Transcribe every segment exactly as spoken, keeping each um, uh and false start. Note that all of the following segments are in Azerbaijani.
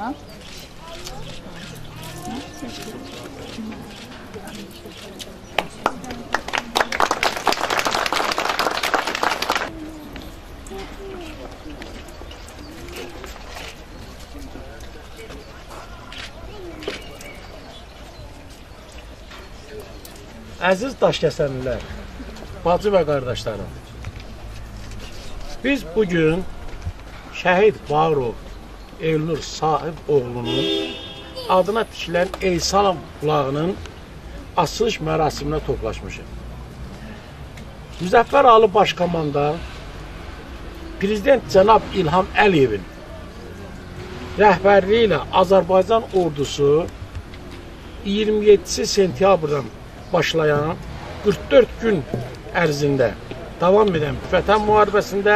Ha? Əziz Daşkəsənlilər, bacı və qardaşlarım, biz bugün şəhid Bağırov Elnur Sahib oğlunun adına tikilən Eysan bulağının açılış mərasiminə toplaşmışıq. Müzəffər Ali Başkomandan Prezident Cənab İlham Əliyevin rəhbərliyi ilə Azərbaycan ordusu iyirmi yeddisi sentyabrdan başlayan qırx dörd gün ərzində davam edən Vətən müharibəsində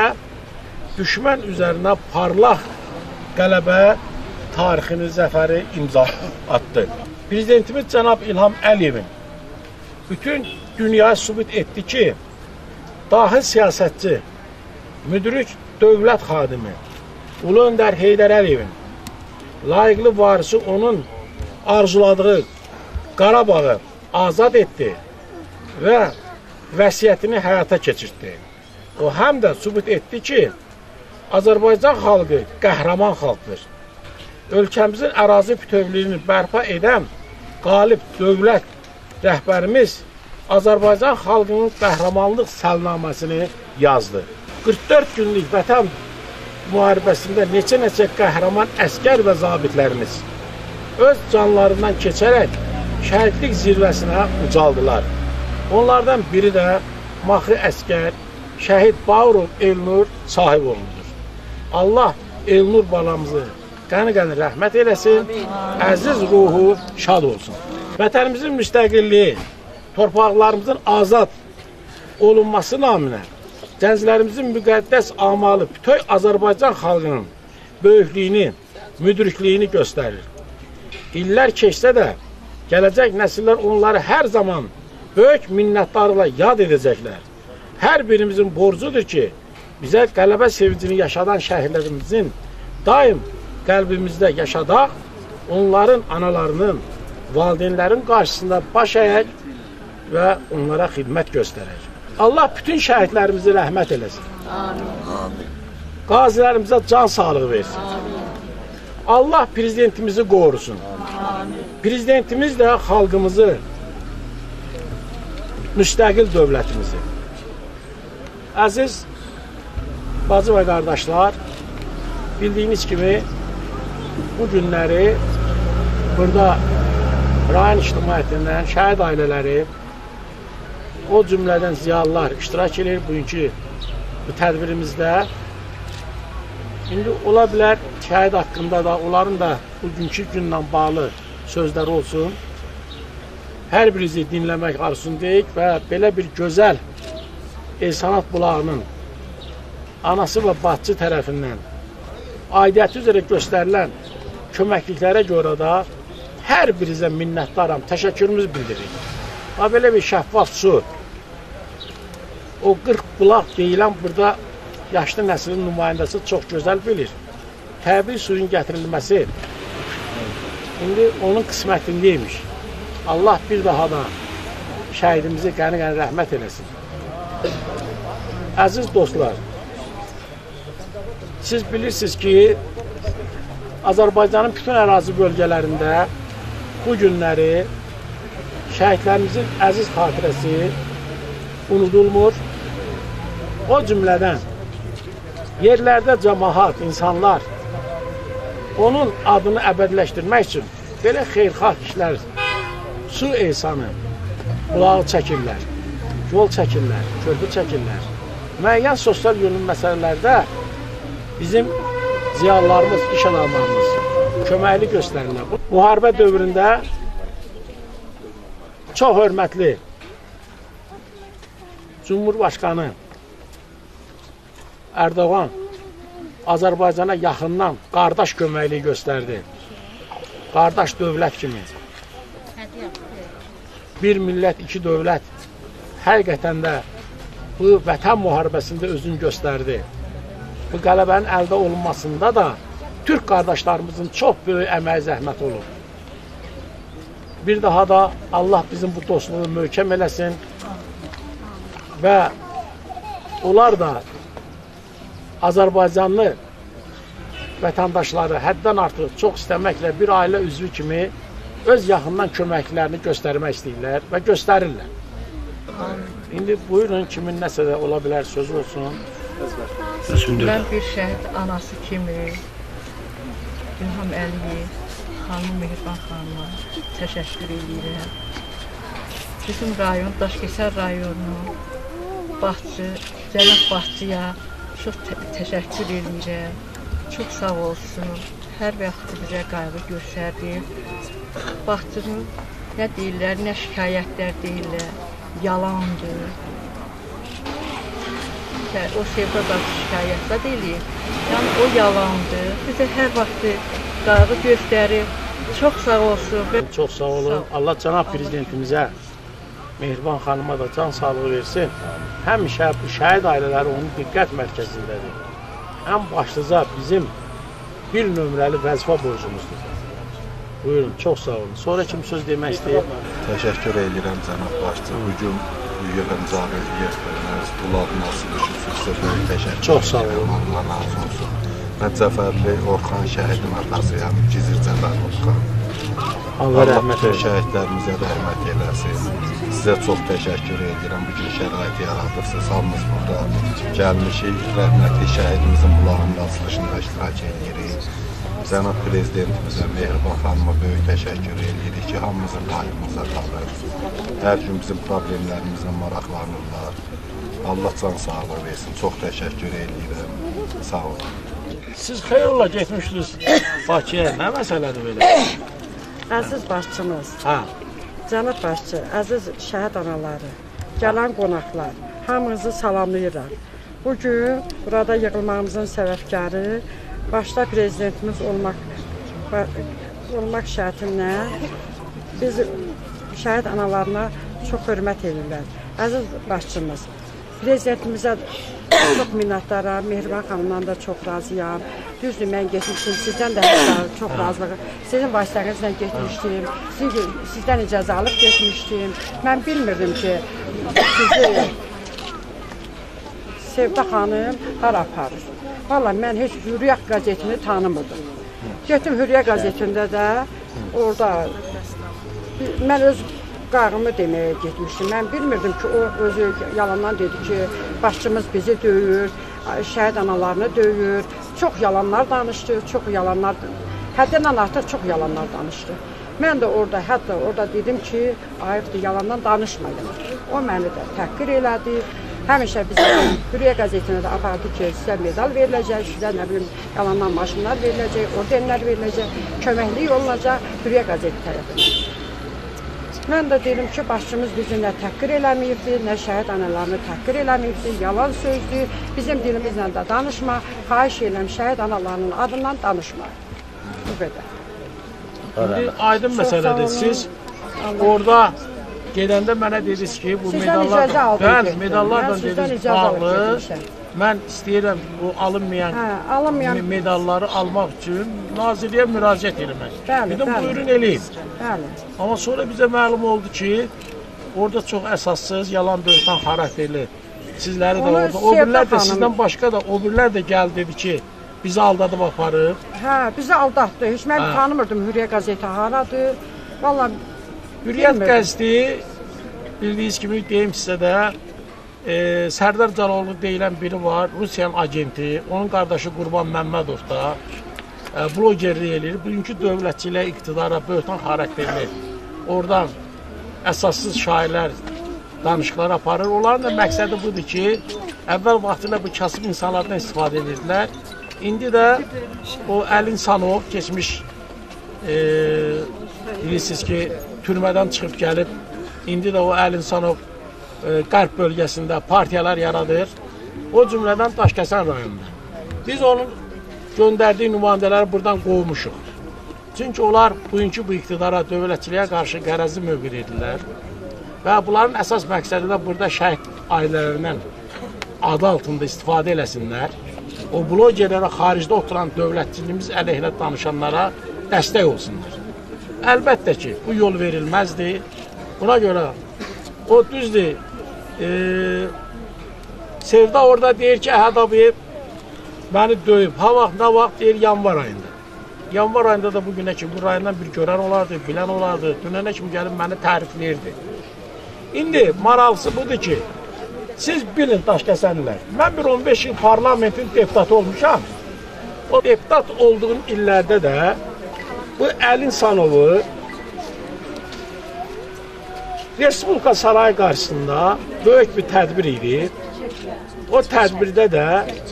düşmən üzərinə parlaq qələbə tarixini, zəfəri imza atdı. Prezidentimiz Cənab İlham Əliyevin bütün dünyaya sübut etdi ki, dahi siyasətçi, müdrik dövlət xadimi Ulu Öndər Heydər Əliyevin layiqli varisi onun arzuladığı Qarabağı azad etdi və vəsiyyətini həyata keçirdi. O həm də sübut etdi ki, Azərbaycan xalqı qəhrəman xalqdır. Ölkəmizin ərazi bütövlüyünü bərpa edən qalib dövlət rəhbərimiz Azərbaycan xalqının qəhrəmanlıq səlnaməsini yazdı. qırx dörd günlük Vətən müharibəsində neçə-neçə qəhrəman əskər və zabitlərimiz öz canlarından keçərək şəhidlik zirvəsinə ucaldılar. Onlardan biri də Maxı əskər, şəhid Bağırov Elnur Sahiboğludur. Allah Elnur balamızı qəni-qəni rəhmət eləsin, əziz ruhu şad olsun. Vətənimizin müstəqilliyi, torpaqlarımızın azad olunması naminə gənclərimizin müqəddəs amalı bütöv Azərbaycan xalqının böyüklüyünü, müdrikliyini göstərir. İllər keçsə də gələcək nəsillər onları hər zaman böyük minnətdarlıqla yad edəcəklər. Hər birimizin borcudur ki, bizə qələbə sevincini yaşadan şəhidlərimizin daim qəlbimizdə yaşadaq, onların analarının, valideynlərin qarşısında baş əyək və onlara xidmət göstərək. Allah bütün şəhidlərimizi rəhmət eləsin. Amin. Qazilərimizə can sağlığı versin. Amin. Allah prezidentimizi qorusun. Amin. Prezidentimiz də xalqımızı, müstəqil dövlətimizi. Əziz bacı və qardaşlar, bildiyiniz kimi bu günləri burada rayon ictimaiyyətindən şəhid ailələri, o cümlədən ziyalılar iştirak edir bugünkü bu tədbirimizdə. İndi ola bilər şəhid haqqında da, onların da bugünkü günlə bağlı sözləri olsun. Hər birinizi dinləmək arzusundayıq və belə bir gözəl Eysanat bulağının anası və bacı tərəfindən aidiyyəti üzrə göstərilən köməkliklərə görə də hər birinizə minnətdaram, təşəkkürümüz bildiririk. Və belə bir şəffaf su, o qırx bulaq deyilən burada yaşlı nəslin nümayəndəsi çox gözəl bilir. Təbii suyun gətirilməsi indi onun qismətindəymiş. Allah bir daha da şəhidimizi qəni-qəni rəhmət eləsin. Əziz dostlar, siz bilirsiniz ki, Azərbaycanın bütün ərazi bölgələrində bu günləri şəhidlərimizin əziz xatirəsi unudulmur. O cümlədən yerlərdə cəmaat, insanlar onun adını əbədiləşdirmək üçün belə xeyirxah işlər, su eysanı, bulağı çəkirlər, yol çəkirlər, körpü çəkirlər. Müəyyən sosial yönüm məsələlərdə bizim ziyalılarımız, iş adamlarımız köməkli göstərirlər. Müharibə dövründə çox hörmətli Cumhurbaşqanı Erdoğan Azərbaycana yaxından qardaş köməkliyi göstərdi. Qardaş dövlət kimi. Bir millət, iki dövlət həqiqətən də bu vətən müharibəsində özünü göstərdi. Bu qələbənin əldə olunmasında da Türk qardaşlarımızın çox böyük əməyi zəhmət olur. Bir daha da Allah bizim bu dostluğu möhkəm eləsin və onlar da Azərbaycanlı vətəndaşları həddən artıq çox istəməklə bir ailə üzvü kimi öz yaxından köməklərini göstərmək istəyirlər və göstərirlər. İndi buyurun, kimin nəsə də ola bilər, sözü olsun. Mən bir şəhid anası kimi İlham Əliyev, xanım Mehriban xanıma təşəkkür edirəm. Bizim rayon, Daşkəsən rayonu, Baxçı, Cənab Baxçıya çox təşəkkür edirəm. Çox sağ olsun. Hər vaxt bizə qayğı göstərdi. Baxçının nə deyirlər, nə şikayətlər deyirlər. Yalandır. O Sevda da şikayətlə deyil. Yəni o yalandır. Bizə hər vaxt qayğı göstərir. Çox sağ olsun. Çox sağ olun. Allah cənab prezidentimizə, Mehriban xanıma da can sağlığı versin. Həmişə bu şəhid ailələri onun diqqət mərkəzindədir. Ən başlıca bizim bir nömrəli vəzifə borcumuzdur. Buyurun, çox sağ olun. Sonra kim söz demək istəyir? Təşəkkür edirəm cənab başçı. Bugün yığıncağı yığdınız, bunların asılışı sizə böyük təşəkkür edirəm. Çox sağ olun. Allah razı olsun. Mən Cəfərli Orxan şəhidin atasıyam, Gizir Cəfər Orxan. Allah rəhmət eləsin. Şəhidlərimizə rəhmət eləsin. Sizə çox təşəkkür edirəm. Bugün şərait yaradırsınız. Hamımız burada gəlmişik. Rəhmətli şəhidimizin bulağının açılışında iştirak edirik. Cənab prezidentimizə, Mehriban xanıma böyük təşəkkür edirik ki, hamımızın payımıza qalır. Hər gün bizim problemlərimizlə maraqlanırlar. Allah can sağlığı versin. Çox təşəkkür edirəm. Sağ olun. Siz xeyirlə getmişdiniz Bakıya. Nə məsələdir belə? Əziz başçımız, Hə. cənab başçı, əziz şəhid anaları, gələn qonaqlar, hamınızı salamlayıram. Bugün burada yığılmağımızın səbəbkarı başda prezidentimiz olmaq olmaq şərtilə biz şəhid analarına çox hörmət edirlər. Əziz başçımız, prezidentimizə çox minnətdaram, Mehriban xanımdan da çox razıyam. Düzdür, mən getmişdim, sizdən də çox razılıq. Sizin vasitənizlə getmişdim, sizin, sizdən icazə alıb getmişdim. Mən bilmirdim ki, sizi Sevda xanım hara aparır. Vallahi mən heç Hürriyyət qəzetini tanımırdım. Getdim Hürriyyət qəzetində də, orada mən öz qarımı deməyə getmişdim. Mən bilmirdim ki, o özü yalandan dedi ki, başçımız bizi döyür, şəhid analarını döyür. Çox yalanlar danışdı, çox yalanlar, həddindən artıq çox yalanlar danışdı. Mən də orada, hətta orada dedim ki, ayıqdır, yalandan danışmayın. O məni də təhqir elədi. Həmişə bizə Hürriyyət qəzetinə də apardı ki, sizə medal veriləcək, sizə nə bilim, yalandan maşınlar veriləcək, ordenlər veriləcək, köməklik olunacaq Hürriyyət qəzeti tərəfindən. Mən də dedim ki, başçımız bizi nə təhqir eləməyibdir, nə şəhid analarını təhqir eləməyibdir, yalan sözdür, bizim dilimizlə də danışma, xahiş edirəm şəhid analarının adından danışma. Bu qədər. İndi aydın məsələdir. Siz orada gedəndə mənə dediniz ki, bu medallarla, mən medallarla dediniz bağlı, mən istəyirəm bu alınmayan, hə, alınmayan medalları almaq üçün nazirliyə müraciət etmək. Dedim, buyurun eləyin. Bəli. Amma sonra bizə məlum oldu ki, orada çox əsassız, yalan böhtan xarakterli sizləri də orada, o birlər də sizdən başqa da, o birlər də gəldi dedi ki, bizi aldadıb aparıb. Hə, bizi aldatdı. Heç mən tanımırdım Hürriyyət qəzeti haradır. Vallahi Hürriyyət qəzeti, bildiyiniz kimi deyim sizə də, e, Sərdar Caloğlu deyilən biri var, Rusiyanın agenti, onun qardaşı Qurban Məmmədov da e, blogerlik eləyir. Bugünkü dövlətçilə, iqtidara, böhtan xarakterli, oradan əsassız şairlər danışıqlar aparır. Onların da məqsədi budur ki, əvvəl vaxtında bu kasıb insanlardan istifadə edirdilər. İndi də o Əli İnsanov keçmiş, e, bilirsiniz ki, türmədən çıxıb gəlib, indi də o Əli İnsanov e, qərb bölgəsində partiyalar yaradır. O cümlədən Daşkəsən rayonunda. Biz onun göndərdiyi nümayəndələri buradan qovmuşuq. Çünki onlar bugünkü bu iqtidara, dövlətçiliyə qarşı qərəzli mövqe edirlər. Və bunların əsas məqsədi də burada şəhid ailələrindən adı altında istifadə eləsinlər. o blogerlərə xaricdə oturan dövlətçiliyimiz əleyhinə danışanlara dəstək olsunlar. Əlbəttə ki, bu yol verilməzdi. Buna görə o düzdür, e, Sevda orada deyir ki, Əhəd abi məni döyüb. Ha vaxt, nə vaxt deyir, yanvar ayında. Yanvar ayında da bugünə kimi bu rayondan bir görən olardı, bilən olardı. Dünənə kimi gəlib məni tərifləyirdi. İndi maraqlısı budur ki, siz bilin Daşkəsənlilər, mən bir on beş il parlamentin deputatı olmuşam. O deputat olduğum illərdə də bu Əlin Sanovu Respublika Sarayı qarşısında böyük bir tədbir idi. O tədbirdə də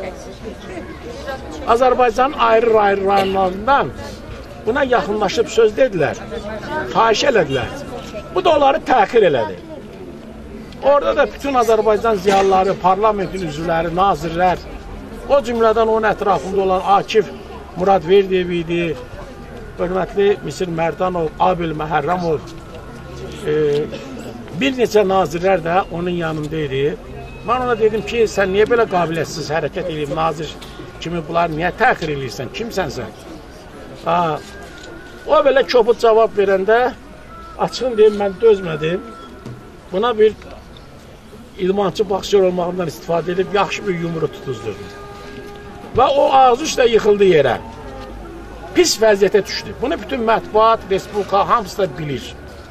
Azərbaycanın ayrı-ayrı rayonlarından buna yaxınlaşıb söz dedilər, xahiş elədilər. Bu da onları təxir elədi. Orada da bütün Azərbaycan ziyalıları, parlamentin üzvləri, nazirlər, o cümlədən onun ətrafında olan Akif Muradverdiyev idi, hörmətli Misir Mərdanov, Abil Məhərrəmov, e, bir neçə nazirlər də onun yanında idi. Mən ona dedim ki, sən niyə belə qabiliyyətsiz hərəkət edib, nazir kimi bunlar niyə təxir edirsən, kimsən sən? Ha, o belə köput cavab verəndə, açığın deyim, mən dözmədim. Buna bir idmançı boksör olmağından istifadə edib, yaxşı bir yumru tutuzdurdu. Və o ağzı üstə yıxıldı yerə. Pis vəziyyətə düşdü. Bunu bütün mətbuat, Respublika hamısı da bilir.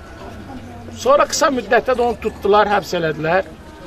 Sonra qısa müddətdə də onu tutdular, həbs elədilər.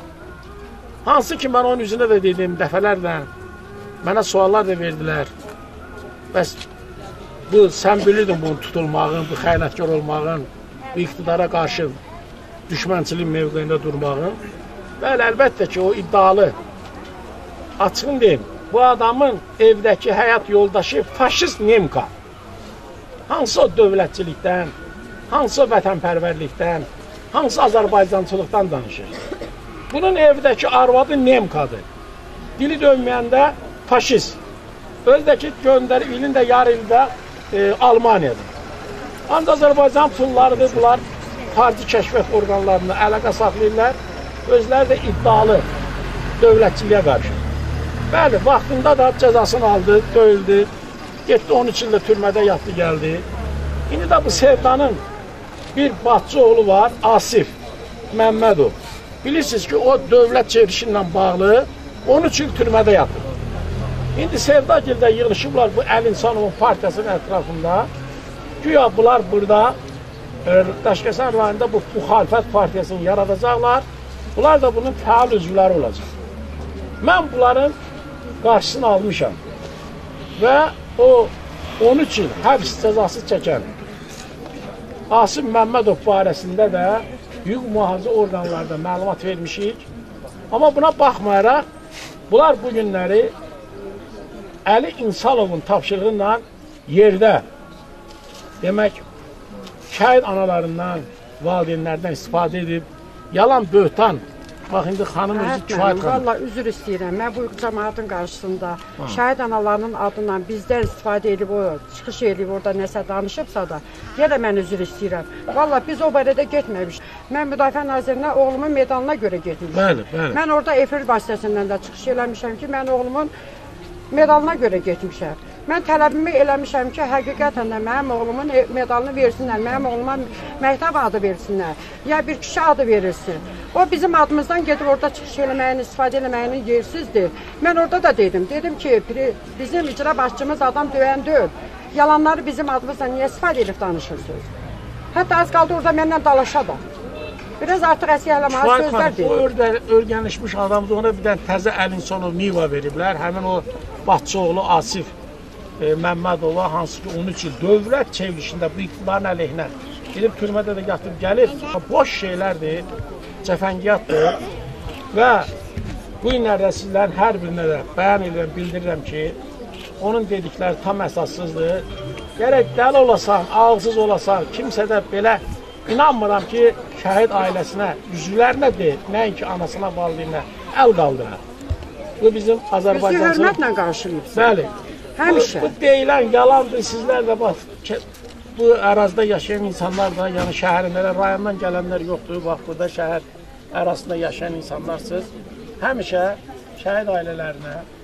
Hansı ki, mən onun üzünə də dedim dəfələrlə, mənə suallar da verdilər. Bəs bu, sən bilirdin bunun tutulmağın, bu xəyanətkar olmağın, bu iqtidara qarşı düşmənçilik mövqeyində durmağın. Bəli, əlbəttə ki, o iddialı. Açığın deyim, bu adamın evdəki həyat yoldaşı faşist Nemka. Hansı o dövlətçilikdən, hansı o vətənpərvərlikdən, hansı Azərbaycançılıqdan danışır. Bunun evdəki arvadı Nemkadır. Dili dönməyəndə faşist. Özdəki göndərib ilində, yarı ildə e, Almaniyadır. Ancaq Azərbaycan pullarıdır, bunlar xarici kəşfiyyat orqanlarına əlaqə saxlayırlar. Özləri də iddialı dövlətçiliyə qarşı. Bəli, vaxtında da cəzasını aldı, döyüldü. Getdi on üç ildə türmədə yatdı, gəldi. İndi də bu Sevdanın bir bacı oğlu var, Asif Məmmədov. Bilirsiniz ki, o dövlət çevrilişi ilə bağlı on üç il türmədə yatır. İndi Sevdagildə yığılışıblar bu Əlin Sanovun partiyasının ətrafında. Güya bunlar burada Daşkəsən rayonunda bu müxalifət partiyasını yaradacaqlar. Bunlar da bunun fəal üzvləri olacaq. Mən bunların qarşısını almışam. Və o on üç il həbs cəzası çəkən Asif Məmmədov barəsində də hüquq mühafizə orqanlarında məlumat vermişik. Amma buna baxmayaraq, bunlar bu günləri Əli İnsalovun tapşırığı ilə yerdə, demək, şəhid analarından, valideynlərdən istifadə edib, yalan böhtan, bax, indi xanım özü kifayət xanım. Valla üzr istəyirəm, mən bu cəmaatın qarşısında şəhid analarının adından bizdən istifadə edib, o çıxış edib, orada nəsə danışıbsa da, yenə mən üzr istəyirəm. Valla biz o barədə getməmişik. Mən Müdafiə Nazirinə oğlumun medalına görə getmişim. Bəli, bəli. Mən orada efir vasitəsindən də çıxış eləmişəm ki, mən oğlumun medalına görə getmişəm. Mən tələbimi eləmişəm ki, həqiqətən də mənim oğlumun medalını versinlər, mənim oğluma məktəb adı versinlər, ya bir kişi adı verilsin. O bizim adımızdan gedib orada çıxış eləməyin, istifadə eləməyinin yersizdir. Mən orada da dedim, dedim ki, bizim icra başçımız adam döyən deyil. Yalanları bizim adımızdan niyə istifadə edib danışırsınız? Hətta az qaldı orada mənlə dalaşa da. Biraz artıq əsiyələməli sözlər deyil. Orada örgənləşmiş adamdır, ona bir dənə təzə Əlin Sonov Niva veriblər. Həmin o Batçı oğlu Asif e, Məmmədova, hansı ki on üç il dövlət çevrilişində bu iqtidarın əleyhinə gedib türmədə də yatıb gəlib. Boş şeylərdir, cəfəngiyatdır və bu günlərdə sizlərin hər birinə də bəyan edirəm, bildirirəm ki, onun dedikləri tam əsassızdır. Gərək dəli olasan, ağılsız olasan, kimsə də belə İnanmıram ki, şəhid ailəsinə, üzvlərinə deyil, nəinki anasına, valideyinə əl qaldırar. Bu bizim Azərbaycançılıq. Bizi hörmətlə qarşılayıbsın. Bəli. Həmişə. Bu, bu deyilən yalandır, sizlər də bax, bu ərazida yaşayan insanlar da, yəni şəhərinlərə, rayondan gələnlər yoxdur, bax, burada şəhər ərazisində yaşayan insanlarsınız. Həmişə şəhid ailələrinə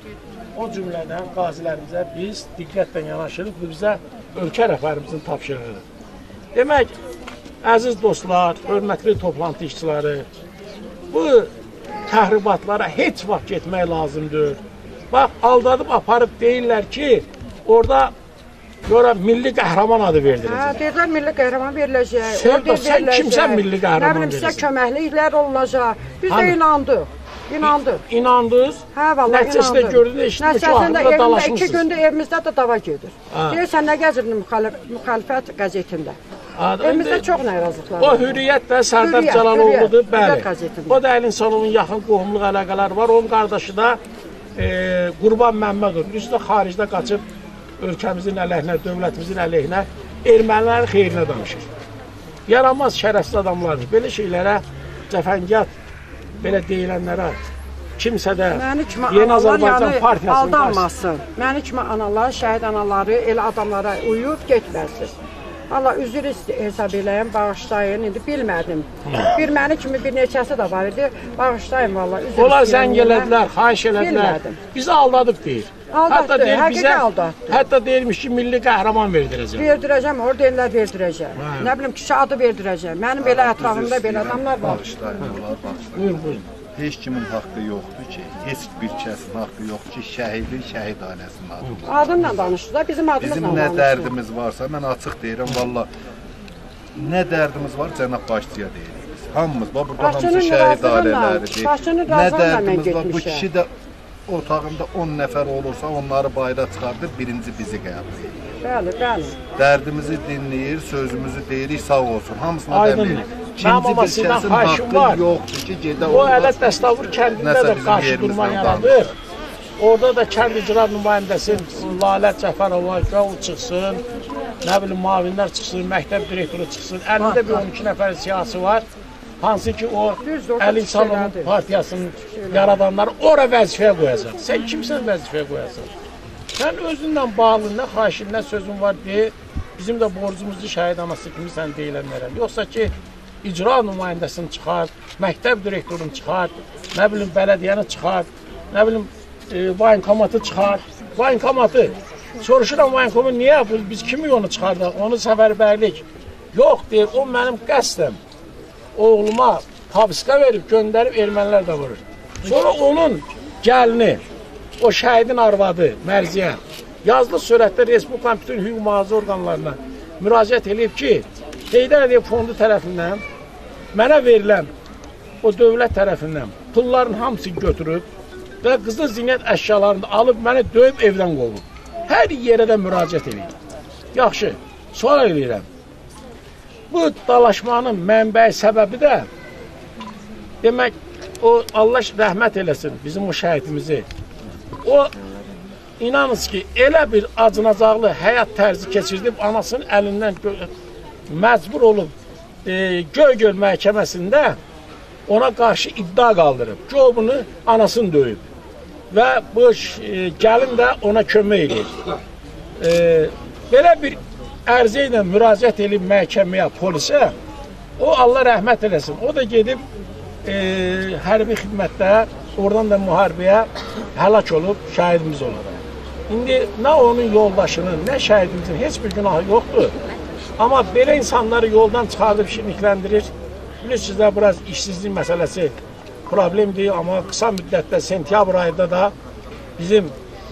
o cümlədən qazilərimizə biz diqqətlə yanaşırıq. Bu bizə ölkə rəhbərimizin tapşırığıdır. Demək, əziz dostlar, hörmətli toplantı işçiləri, bu təhribatlara heç vaxt getmək lazımdır. Bax, aldadıb aparıb deyirlər ki, orada Sonra milli qəhrəman adı veriləcək. Hə, deyirlər milli qəhrəman veriləcək. Sən, sən kimsən milli qəhrəman veriləcək? Nə bilim, sizə köməkliklər olacaq. Biz də inandıq. İnandıq. İnandınız? Hə, vallahi inandıq. Nəticəsində gördünüz, eşitdik ki, ahırda dalaşmışsınız. İki gündə evimizdə də dava gedir. Deyirsən, nə gəzirdin müxalifət qəzetində? Evimizdə çox narazılıqlar var. O Hürriyyət də Sərdar Cəlaloğludur, bəli. O da Əlin Salovun yaxın qohumluq əlaqələri var. Onun qardaşı da Qurban Məmmədov. Üstə xaricdə qaçıb ölkəmizin əleyhinə, dövlətimizin əleyhinə, ermənilərin xeyrinə danışır. Yaramaz şərəfsiz adamlardır. Belə şeylərə, cəfəngiyat, belə deyilənlərə, kimsə də Yeni Azərbaycan Partiyasının aldanmasın. Məni kimi analar, şəhid anaları elə adamlara uyub getməsin. Allah üzr hesab eləyəm, bağışlayın, indi bilmədim. Bir məni kimi bir neçəsi də var idi, bağışlayın valla, üzr istəyirəm. Onlar zəng elədilər, xahiş elədilər, bizi aldadıb deyir. Aldatdı, həqiqə aldatdı. Hətta deyilmiş ki, milli qəhrəman verdirəcəm. Verdirəcəm, orada deyirlər verdirəcəm. Nə bilim, kişi adı verdirəcəm. Mənim belə ətrafımda belə adamlar var. Bağışlayın, onlar bağışlayın. Buyur, buyur. Heç kimin haqqı yoxdur ki, heç bir kəsin haqqı yoxdur ki, şəhidin, şəhid ailəsinin adı. Adımla danışdı da, bizim adımızla danışdı. Bizim nə dərdimiz varsa, mən açıq deyirəm, valla, nə dərdimiz var, cənab başçıya deyirik. Hamımız, burada hamısı şəhid ailələri deyir. Nə dərdimiz var, bu kişi də otağında on nəfər olursa, onları bayra çıxardır, birinci bizi qəbul edir. Bəli, bəli. Dərdimizi dinləyir, sözümüzü deyirik, sağ olsun, hamısına demirik. İkinci bir kəsin haqqı yoxdur ki, gedə o Ələt Dəstavur kəndində də qarşı durma yaradır. Orada da kənd icra nümayəndəsi Lalə Cəfərova o çıxsın, nə bilim, mavinlər çıxsın, məktəb direktoru çıxsın. Əlində bir on iki nəfər siyasi var. Hansı ki, o Əlin Salovun partiyasının yaradanları ora vəzifəyə qoyacaq. Sən kimsən vəzifəyə qoyacaq? Sən özündən bağlı, nə xahişin, nə sözün var deyə, bizim də borcumuzlu şəhid anası kimi sən deyilənlərəm. Yoxsa ki, icra nümayəndəsini çıxart, məktəb direktorunu çıxart, nə bilim, bələdiyyəni çıxart, nə bilim, vaynkomatı çıxart. Vaynkomatı, soruşuram vaynkomu niyə? Biz kimi onu çıxardaq? Onu səfərbərlik. Yox, deyir, o mənim qəsdəm. Oğluma habiska verib, göndərib, ermənilər də vurur. Sonra onun gəlini, o şəhidin arvadı, Mərziyə, yazılı surətdə Respublikanın bütün hüquq mühafizə orqanlarına müraciət edib ki, Heydər Əliyev fondu tərəfindən mənə verilən o dövlət tərəfindən pulların hamısını götürüb və qızıl zinət əşyalarını alıb məni döyüb evdən qovub. Hər yerə də müraciət edib. Yaxşı, sual edirəm. Bu dalaşmanın mənbəyi səbəbi də demək, o Allah rəhmət eləsin bizim o şəhidimizi. O, inanınız ki, elə bir acınacaqlı həyat tərzi keçirdib, anasının əlindən məcbur olub e, Göygöl məhkəməsində ona qarşı iddia qaldırıb. Cobunu anasını döyüb. Və bu e, gəlin də ona kömək edir. E, belə bir ərzə ilə müraciət edib məhkəməyə, polisə, o Allah rəhmət eləsin. O da gedib e, hərbi xidmətdə, oradan da müharibəyə həlak olub, şəhidimiz olur. İndi nə onun yoldaşının, nə şəhidimizin heç bir günahı yoxdur. Amma belə insanları yoldan çıxardıb şirnikləndirir. Bilirsiniz də, biraz işsizlik məsələsi problemdir, amma qısa müddətdə, sentyabr ayında da bizim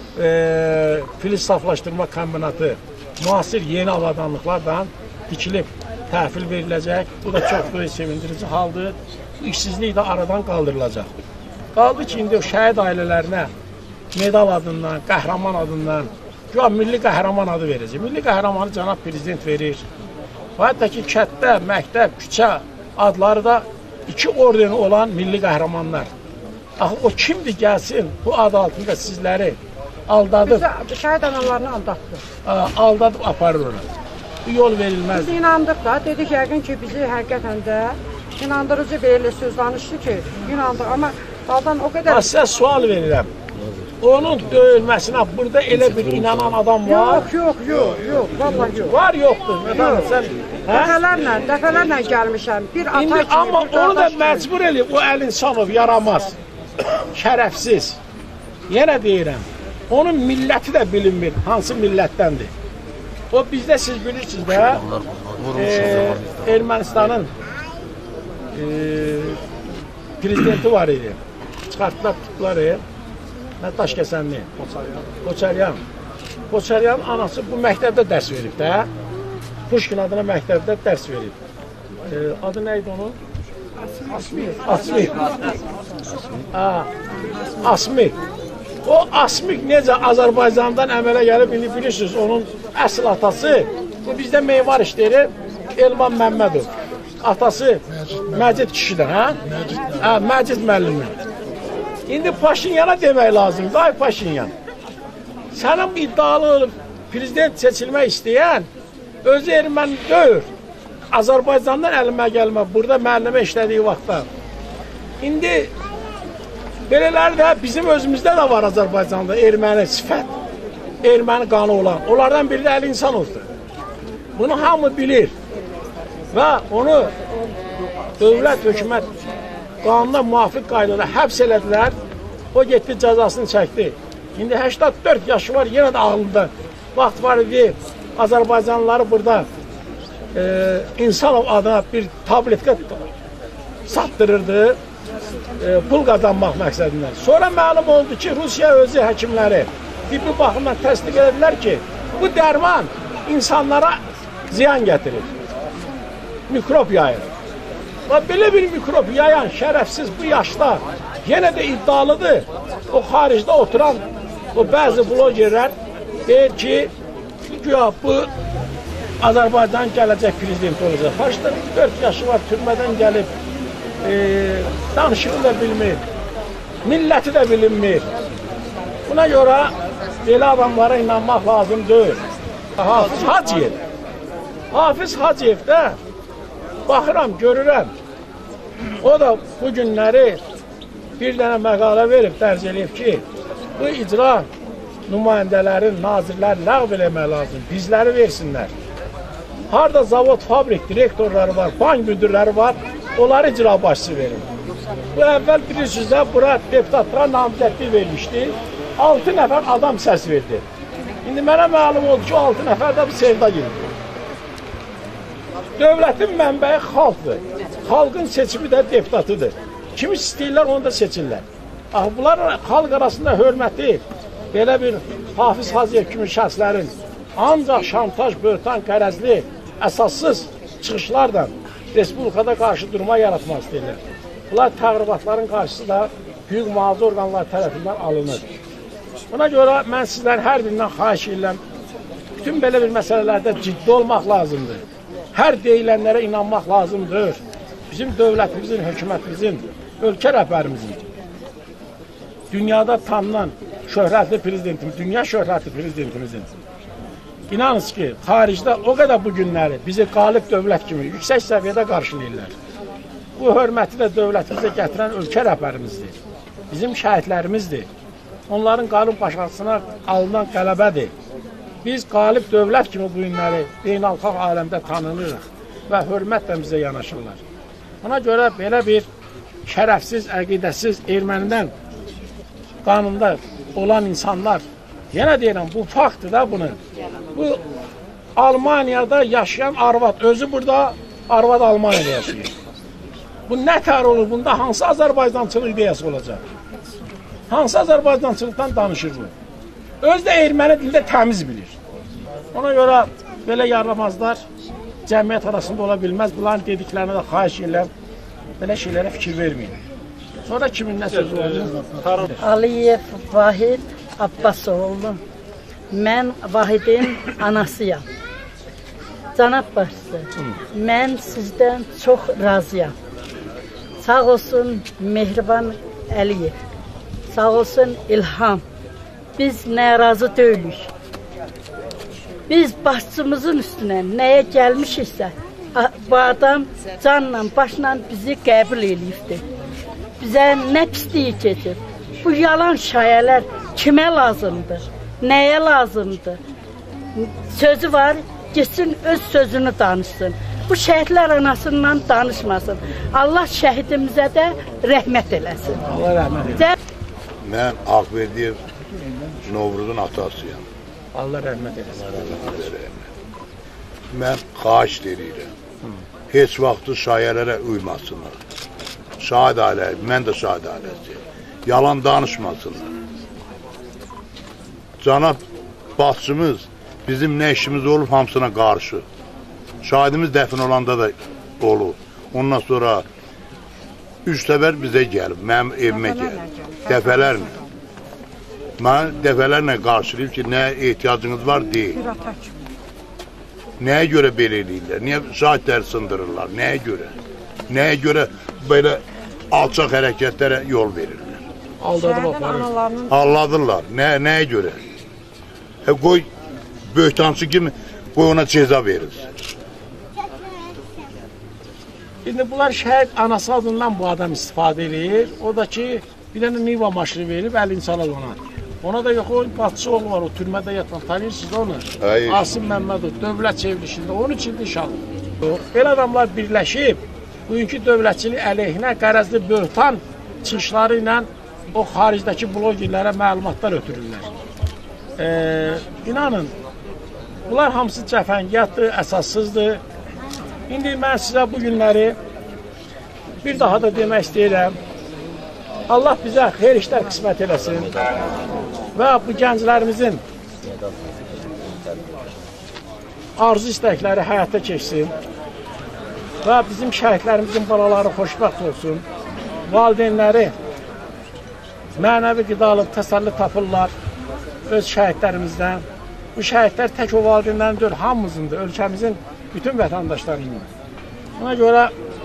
e, filiz saflaşdırma kombinatı müasir yeni avadanlıqlardan dikilib təhvil veriləcək. Bu da çox böyük sevindirici haldır. Bu işsizlik də aradan qaldırılacaq. Qaldı ki, indi o şəhid ailələrinə medal adından, qəhrəman adından, güya milli qəhrəman adı verəcək. Milli qəhrəmanı cənab prezident verir. Və hətta ki, kətdə, məktəb, küçə adları da iki ordeni olan milli qəhrəmanlar. Axı, o kimdir gəlsin bu ad altında sizləri aldadıb, şəhid analarını aldatdı. Aldadıb aparır ona. Bu yol verilməz. Biz inandıq da, dedik yəqin ki, bizi həqiqətən də inandırıcı belə söz danışdı ki, inandıq. Amma baldan o qədər... Sizə sual verirəm. Onun döyülməsinə burada elə bir inanan adam var. Yox, yox, yox, yox, vallahi yox. Var, yoxdur. Sən, dəfələrlə, dəfələrlə gəlmişəm. Bir ata İndi, kimi, amma bir onu da məcbur eləyib, o Əlin Salov yaramaz, şərəfsiz. Yenə deyirəm, Onun milləti də bilinmir, hansı millətdəndir. O bizdə siz bilirsiniz də, e, Ermənistanın e, prezidenti var idi. Çıxartdılar, tutdular, mən Daşkəsənli, Koçaryan. Koçaryanın anası bu məktəbdə dərs verib də, Puşkin adına məktəbdə dərs verib. E, adı nə idi onun? Asmik. Asmik. Asmik. O Asmik necə Azərbaycandan əmələ gəlib, indi bilirsiniz, onun əsl atası, bu bizdə meyvar işləri Elman Məmmədov. Atası Məcid kişidir, hə? Hə, Məcid müəllimi. İndi Paşinyana demək lazımdır, ay Paşinyan. Sənin iddialı prezident seçilmək istəyən, özü erməni deyil. Azərbaycandan əlimə gəlmə, burada müəllimə işlədiyi vaxtda. İndi belələri də bizim özümüzdə də var Azərbaycanda erməni sifət, erməni qanı olan. Onlardan biri də Əli İnsanovdur. Bunu hamı bilir və onu dövlət, hökumət qanuna müvafiq qaydada həbs elədilər. O getdi, cəzasını çəkdi. İndi səksən dörd yaşı var, yenə də ağlında. Vaxt var idi, Azərbaycanlıları burada e, İnsanov adına bir tabletka satdırırdı. E, pul qazanmaq məqsədindən. Sonra məlum oldu ki, Rusiya özü həkimləri tibbi baxımdan təsdiq edilər ki, bu dərman insanlara ziyan gətirir. Mikrop yayır. Və belə bir mikrop yayan şərəfsiz bu yaşda yenə də iddialıdır. O xaricdə oturan o bəzi blogerlər deyir ki, güya bu Azərbaycan gələcək prezident olacaq. səksən dörd yaşı var, türmədən gəlib. E, danışığı da bilmir, milləti də bilinmir. Buna görə belə adamlara inanmaq lazım deyil. Hafiz Hacıyev, Hafiz Hacıyev də baxıram, görürəm. O da bu günləri bir dənə məqalə verib, dərc eləyib ki, bu icra nümayəndələrin, nazirləri ləğv eləmək lazım, bizləri versinlər. Harada zavod, fabrik direktorları var, bank müdürləri var, onları icra başçısı verir. Bu əvvəl bilirsiniz də, bura deputatlara namizədlik vermişdi. altı nəfər adam səs verdi. İndi mənə məlum oldu ki, altı nəfər də bu sevda girir. Dövlətin mənbəyi xalqdır. Xalqın seçimi də deputatıdır. Kimi istəyirlər, onu da seçirlər. Bunlar xalq arasında hörməti, belə bir Hafiz Hacıyev kimi şəxslərin ancaq şantaj, böhtan, qərəzli, əsassız çıxışlarla Respublikada qarşı durma yaratmaq istəyirlər. Bunlar təqribatların qarşısı da hüquq mühafizə orqanları tərəfindən alınır. Buna görə mən sizlərin hər birindən xahiş edirəm, bütün belə bir məsələlərdə ciddi olmaq lazımdır. Hər deyilənlərə inanmaq lazımdır. Bizim dövlətimizin, hökumətimizin, ölkə rəhbərimizin, dünyada tanınan şöhrətli prezidentimiz, dünya şöhrətli prezidentimizin, İnanınız ki, xaricdə o qədər bu günləri bizi qalib dövlət kimi yüksək səviyyədə qarşılayırlar. Bu hörməti də dövlətimizə gətirən ölkə rəhbərimizdir. Bizim şəhidlərimizdir. Onların qalib başqasına alınan qələbədir. Biz qalib dövlət kimi bu günləri beynəlxalq aləmdə tanınırıq və hörmətlə bizə yanaşırlar. Ona görə belə bir şərəfsiz, əqidəsiz ermənidən qanunda olan insanlar, yenə deyirəm, bu faktdır da bunun. Bu Almaniyada yaşayan arvad, özü burada, arvad Almaniyada yaşayır. Bu nə tər olur, bunda hansı Azərbaycançılıq ideyası olacaq? Hansı Azərbaycançılıqdan danışır bu? Öz də erməni dildə təmiz bilir. Ona görə belə yaramazlar cəmiyyət arasında ola bilməz. Bunların dediklərinə də xahiş edirəm, belə şeylərə fikir verməyin. Sonra kimin nə sözü olacaq? Aliyev Vahid Abbasoğlu. Mən Vahidin anasıyam. Cənab başçı, mən sizdən çox razıyam. Sağ olsun Mehriban Əliyev, sağ olsun İlham. Biz narazı deyilik. Biz başçımızın üstünə nəyə gəlmişiksə, bu adam canla, başla bizi qəbul eləyibdir. Bizə nə pisliyi keçir. Bu yalan şayələr kimə lazımdır? Nəyə lazımdır? Sözü var, geçsin öz sözünü danışsın. Bu şəhidlər anasından danışmasın. Allah şəhidimizə də rəhmət eləsin. Allah rəhmət eləsin. Mən Ağverdiyev Novruzun atasıyam. Allah rəhmət eləsin. Mən xahiş edirəm. Heç vaxtı şairlərə uymasınlar. Şahid ailə, mən də şahid ailəsiyəm. Yalan danışmasınlar. Cənab başçımız bizim nə işimiz olub hamısına qarşı. Şahidimiz dəfn olanda da olur. Ondan sonra üç səfər bizə gəlib, mənim evimə gəlib. Dəfələrlə. Mən dəfələrlə qarşılayıb ki, nə ehtiyacınız var deyil. Nəyə görə belə eləyirlər? Niyə şahidləri sındırırlar? Nəyə görə? Nəyə görə belə alçaq hərəkətlərə yol verirlər? Aldadıb aparır. Alladırlar. Nə, nəyə görə? E, qoy böhtancı kimi qoy ona ceza verilsin. İndi bunlar şəhid anası adından bu adam istifadə edir. O da ki, bir dənə Niva maşını verib, əlin çalar ona. Ona da yox, o Batçı oğlu var, o türmədə yatan, tanıyırsınız onu. Hayır. Asım Məmmədov, dövlət çevrilişində, onun üçün də inşallah. Belə adamlar birləşib, bugünkü dövlətçilik əleyhinə qərəzli böhtan çıxışları ilə o xaricdəki blogerlərə məlumatlar ötürürlər. Ee, inanın, bunlar hamısı cəfəngiyatdır, əsassızdır. İndi mən sizə bu günləri bir daha da demək istəyirəm. Allah bizə xeyir işlər qismət eləsin və bu gənclərimizin arzu istəkləri həyata keçsin və bizim şəhidlərimizin balaları xoşbəxt olsun, valideynləri mənəvi qidalıb, təsəlli tapırlar öz şəhidlərimizdən. Bu şəhidlər tək o valideynlərin deyil, hamımızındır, ölkəmizin bütün vətəndaşlarının. Ona görə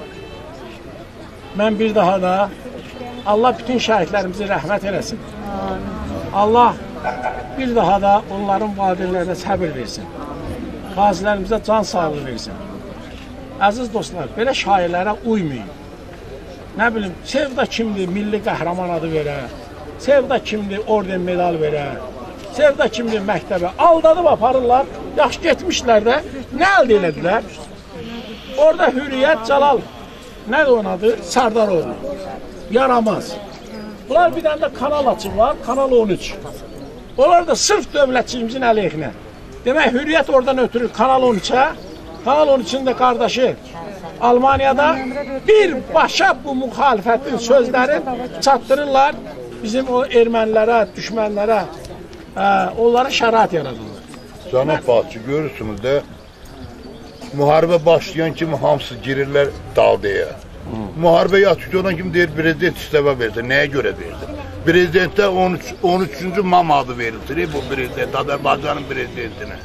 mən bir daha da Allah bütün şəhidlərimizi rəhmət eləsin. Allah bir daha da onların valideynlərinə səbir versin. Qazilərimizə can sağlığı versin. Əziz dostlar, belə şairlərə uymayın. Nə bilim, Sevda kimdir, milli qəhrəman adı verər. Sevda kimdir, orden medal verər. Sevda kimdir, məktəbə. Aldadıb aparırlar, yaxşı getmişlər də, nə əldə elədilər? Orada Hürriyyət, Cəlal, nədir onun adı? Sərdaroğlu. Yaramaz. Bunlar bir dənə də kanal açırlar, Kanal on üç. Onlar da sırf dövlətçilimizin əleyhinə. Demək, Hürriyyət oradan ötürür Kanal on üçə. Kanal on üçün də qardaşı Almaniyada birbaşa bu müxalifətin sözlərini çatdırırlar. Bizim o ermənilərə, düşmənlərə, ə, onlara şərait yaradırlar. Cənab Batçı, görürsünüz də, müharibə başlayan kimi hamısı girirlər daldaya. Müharibəyə açıq olan kimi deyir, prezident istəfə verdi. Nəyə görə verdi? Prezidentə on üçüncü mam adı verilsin, bu prezident, Azərbaycanın prezidentinə.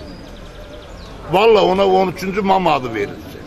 Valla ona on üçüncü mam adı verilsin.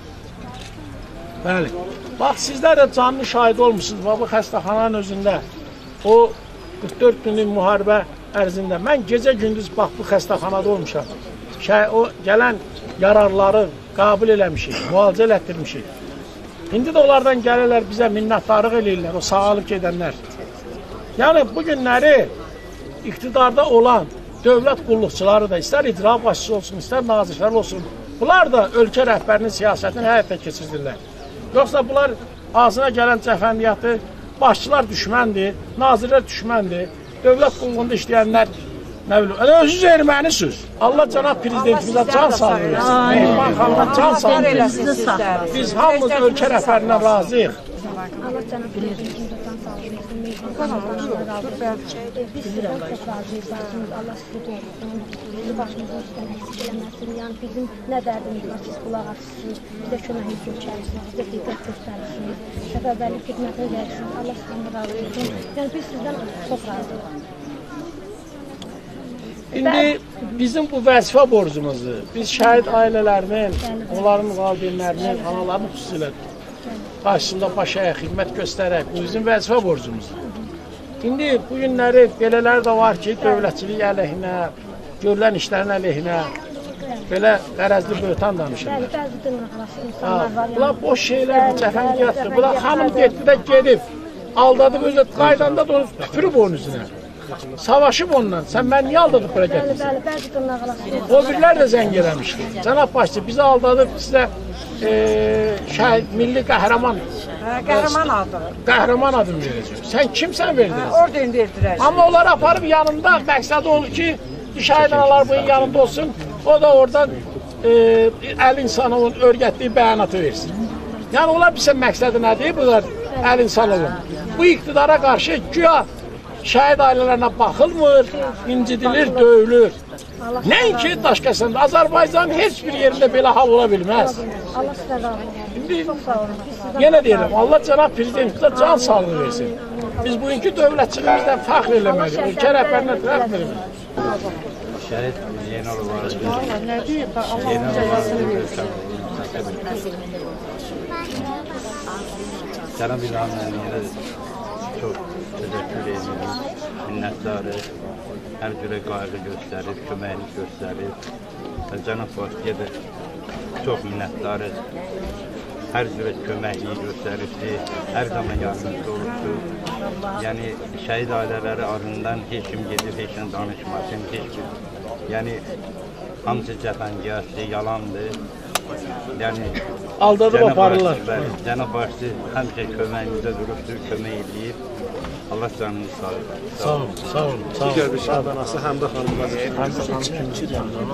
Bəli. Bax, sizlər də canlı şahid olmuşsunuz, bu xəstəxananın özündə. O qırx dörd günlük müharibə ərzində. Mən gecə-gündüz bax, bu xəstəxanada olmuşam. Şey, o gələn yararları qəbul eləmişik, müalicə elətdirmişik. İndi də onlardan gəlirlər, bizə minnətdarlıq eləyirlər, o sağalıb gedənlər. Yəni, bu günləri iqtidarda olan dövlət qulluqçuları da, istər icra başçısı olsun, istər nazirlər olsun, bunlar da ölkə rəhbərinin siyasətini həyata keçirdirlər. Yoxsa bunlar ağzına gələn cəfəndiyatı, başçılar düşməndir, nazirlər düşməndir, dövlət qulluğunda işləyənlər, nə bilim, özünüz ermənisiniz. Allah cənab prezidentimizə can sağlığı versin. Mehriban xanına can sağlığı versin. Biz hamımız ölkə rəhbərindən razıyıq. Allah cənab prezidentimizə can sağlığı versin. Mehriban xanına razı olsun. Biz sizdən çox razıyıq. Allah sizi doğrusun. Bizi başımızın üstdən əksik eləməsin. Yəni bizim nə dərdimiz var, siz qulaq açsınız. Bizə köməyiniz göstərirsiniz. Bizə diqqət göstərirsiniz. Səfərbərlik xidmətə gəlirsiniz. Allah sizdən razı olsun. Yəni biz sizdən çox razıyıq. İndi bizim bu vəzifə borcumuzdur. Biz şəhid ailələrinin, onların valideynlərinin, analarının xüsusilə qarşısında baş əyək xidmət göstərək. Bu bizim vəzifə borcumuzdur. İndi bu günləri belələri də var ki, dövlətçilik əleyhinə, görülən işlərin əleyhinə, belə qərəzli böhtan danışırlar. Bəzi dırnaqarası insanlar var. Bunlar boş şeylər, cəfəngiyatdır. Bunlar xanım getdi də gedib, aldadıb özü qaydanda da onu tüpürüb onun üzünə. Savaşıb ondan. Sən mən niyə aldadıb bura gətirsin? Bəli, bəli, bəzi dırnaqarası. O birlər də zəng eləmişdi. Cənab başçı, bizi aldadıb sizə e, şəhid, milli qəhrəman Qəhrəman adı. Qəhrəman adını verəcək. Sən kimsən verdiniz? Orden verdilər. Amma onlar aparıb yanında, məqsədi olur ki, şəhid analar bunun yanında olsun, o da oradan e, əl insanının örgətdiyi bəyanatı versin. Yəni onlar bizə məqsədi nədir? Bunlar əl insanının. Bu iqtidara qarşı güya şəhid ailələrinə baxılmır, incidilir, döyülür. Nəinki Daşkəsəndə, Azərbaycanın heç bir yerində belə hal ola bilməz. Allah sizə razı olsun. Çox sağ olun. Yenə deyirəm, Allah cənab prezidentimizə can sağlığı versin. Biz bugünkü dövlətçilimizdən fəxr eləməliyik, ölkə rəhbərinə fəxr eləməliyik. Şəhid Zeynalov var. Nə deyib, Allahın cəzasını versin. Cənab İlham müəllimə çox təşəkkür edirik, minnətdarıq. Hər cürə qayğı göstərib, köməklik göstərib. Cənab Başçıya da çox minnətdarıq. Hər cürə köməkliyi göstəribdir, hər zaman yardımcı olubdur. Yəni, şəhid ailələri ardından heç kim gedir, heç kim danışmasın, heç kim. Yəni, hamısı cəfəngiyatdır, yalandır. Yəni, aldadıb aparırlar. Cənab Başçı həmişə köməyimizdə durubdur, kömək edib. Allah canını sağ olun. Sağ olun, sağ olun. Digər bir şəhid anası Həmdə xanım vəzifə. Həmdə xanım kimdir?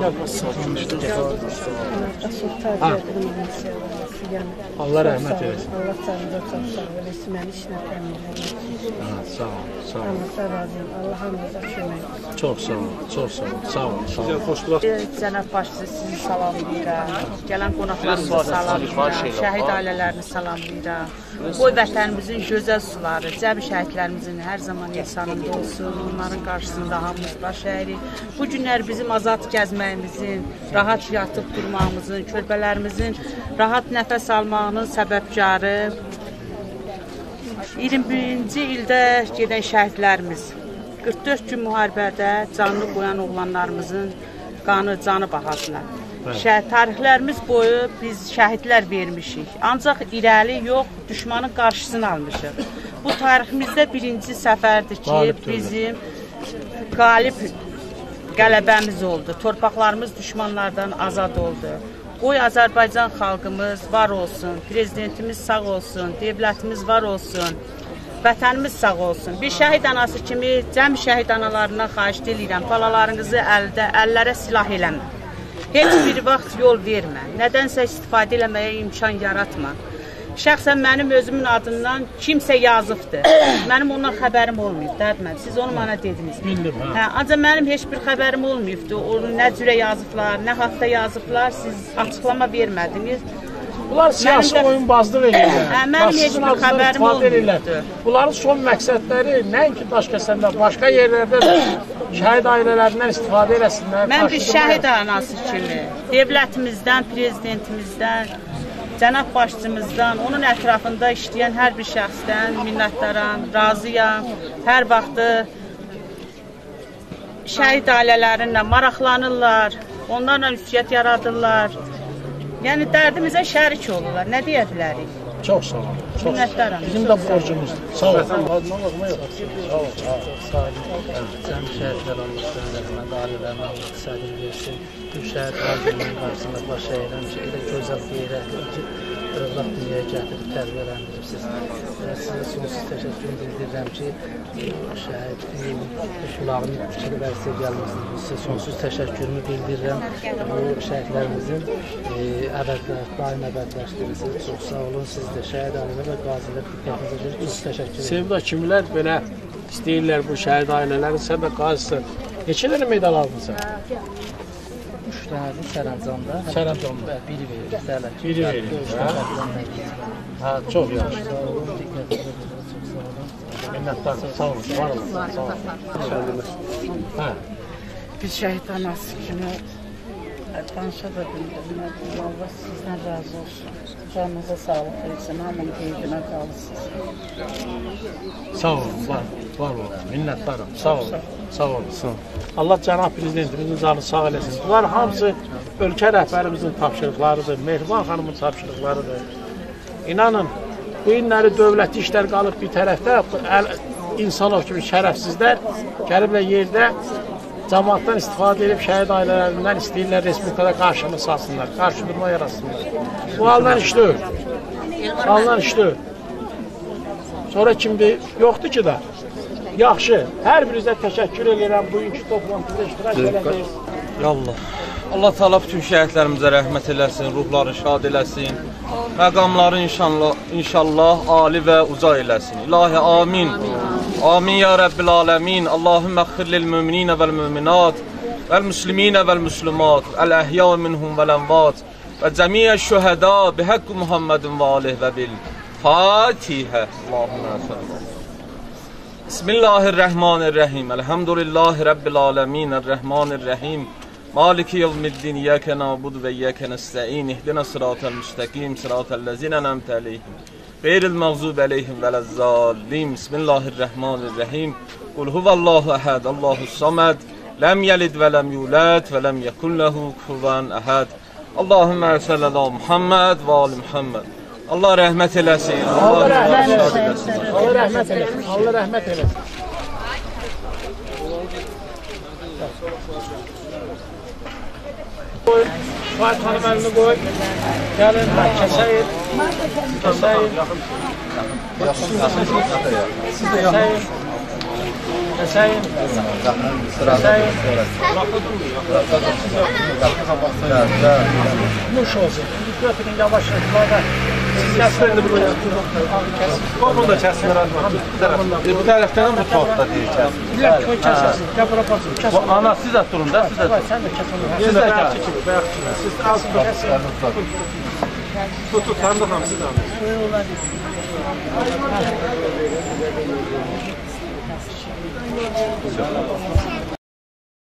Allah rəhmət eylesin. Allah canınıza çox sağ eləsin, məni işlə təmin eləsin. Sağ olun, sağ olun. Allah razıyım, Allah hamınıza kömək. Çox sağ olun, çox sağ olun, sağ olun. Digər xoşbulaq. Cənab Başçı sizi salamlayıram, gələn qonaqlarımızı salamlayıram, şəhid ailələrini salamlayıram. Qoy vətənimizin gözəl suları, cəmi şəhidlərimizin hər zaman insanında olsun, onların qarşısında hamımız baş əyirik. Bu günlər bizim azad gəzməyimizin, rahat yatıb durmağımızın, körpələrimizin rahat nəfəs almağının səbəbkarı iyirmi birinci ildə gedən şəhidlərimiz, qırx dörd gün müharibədə canını qoyan oğlanlarımızın qanı, canı bahasına. Tarixlərimiz boyu biz şəhidlər vermişik, ancaq irəli yox, düşmanın qarşısını almışıq. Bu tariximizdə birinci səfərdir ki, bizim qalib qələbəmiz oldu, torpaqlarımız düşmanlardan azad oldu. Qoy Azərbaycan xalqımız var olsun, prezidentimiz sağ olsun, devlətimiz var olsun, vətənimiz sağ olsun. Bir şəhid anası kimi cəm şəhid analarından xahiş edirəm, balalarınızı əldə, əllərə silah eləmə. Heç bir vaxt yol vermə, nədənsə istifadə eləməyə imkan yaratma. Şəxsən mənim özümün adından kimsə yazıbdır. Mənim ondan xəbərim olmayıb, dərdmən. Siz onu mənə dediniz. Bildim, hə. Ancaq mənim heç bir xəbərim olmayıbdır. Onu nə cürə yazıblar, nə haqda yazıblar, siz açıqlama vermədiniz. Bunlar siyasi oyunbazlıq edirlər. Mənim heç bir xəbərim olmayıbdır. Bunların son məqsədləri nəinki Daşkəsəndə, başqa yerlərdə də şəhid ailələrindən istifadə eləsinlər. Mən bir şəhid anası kimi, devlətimizdən, prezidentimizdən, cənab başçımızdan, onun ətrafında işləyən hər bir şəxsdən minnətdaram, razıyam. Hər vaxtı şəhid ailələrinlə maraqlanırlar, onlarla ünsiyyət yaradırlar. Yəni dərdimizə şərik olurlar, nə deyə bilərik? Çox sağ olun. Minnətdaram. Bizim də borcumuzdur. Sağ olun. Sağ olun. Sağ olun. Cəm şəhidlər olmuşdur, rəhmət ailələrinə Allah sədir versin. Bu şəhid ailələrin qarşısında baş əyirəm ki, elə gözəl qeyrətli ki, övlad dünyaya gətirib tərbiyələndiribsiniz. Sizə sonsuz təşəkkür edirəm ki, şəhid qulağını fikir vəziyyətə gəlməsin. Sizə sonsuz təşəkkürümü bildirirəm. Bu şəhidlərimizin əvədlər, daim əvədləşdirirsiniz. Çox sağ olun. Siz də şəhid ailələr və qazilər diqqətinizə görə çox təşəkkür edirəm. Sevda kimlər belə istəyirlər bu şəhid ailələri, sən də qazisən. Neçə dənə medal aldın sən? Üç dənədir Sərəncamda. Sərəncamda. Biri verir, dələ. Biri verir. Hə, çox yaxşı. Minnətdarım, sağ olun, var olun. Sağ olun. Hə. Bir şəhid anası kimi danışa da bildim. Allah sizdən razı olsun. Canınıza sağlıq versin, hamının qeydinə qalırsınız. Sağ olun, var, var olun. Minnətdarım, sağ olun. Sağ olun. Allah cənab prezidentimizin canı sağ eləsin. Bunlar hamısı ölkə rəhbərimizin tapşırıqlarıdır, Mehriban xanımın tapşırıqlarıdır. İnanın, bu günləri dövləti işlər qalıb bir tərəfdə, insanlar kimi şərəfsizlər gəliblə yerdə cəmaatdan istifadə edib şəhid ailələrindən istəyirlər respublikada qarşılıq salsınlar, qarşı durma yaratsınlar. Bu haldan işləyir. Bu haldan işləyir. Sonra kimdir? Yoxdur ki da. Yaxşı. Hər birinizə təşəkkür edirəm bugünkü toplantıda iştirak edədiniz. Ya Allah. Allah Teala bütün şəhidlərimizə rəhmət eləsin, ruhları şad eləsin. Məqamları inşallah, inşallah ali və uca eləsin. İlahi amin. Amin ya Rabbil aləmin. Allahümme xir lil müminə vəl müminat vəl müsliminə vəl müslümat əl-əhya minhum vəl-ənvat və cəmiyyə şühəda bihaqqi Muhammedin və alih və bil Fatihə. Allahümme sallallahu. Bismillahirrahmanirrahim. Elhamdülillahi Rabbil alemin. Errahmanirrahim. Maliki yevmiddin. İyyâke na'budu ve iyyâke nesta'in. İhdina sıratal müstakim. Sıratal lezine en'amte aleyhim. Gayril mağzubi aleyhim velezzallin. Bismillahirrahmanirrahim. Kul huvallahu ehad. Allahu samed. Lem yelid ve lem yulad ve lem yekun lehu kufuven ehad. Allahümme salli ala Muhammed ve ali Muhammed. Allah rəhmət eləsin. Allah rəhmət eləsin. Allah rəhmət eləsin. Allah rəhmət eləsin. Qoy, Fatih xanım əlini qoy. Gəlin, kəsəyin. Kəsəyin. Kəsəyin. Kəsəyin. Kəsəyin. Nuş olsun. Götürün yavaş yavaş. Kəsməni də buraya. Bunu da kəsmir. Bu tərəfdən bu tortda deyir kəsmir. Qoy kəsəsin. Gəl bura baxın. Bu ana siz də durun da, siz də. Sən də kəs onu. Siz də kəsin. Siz altında kəsin. Tut, tut, həm də hamısı da.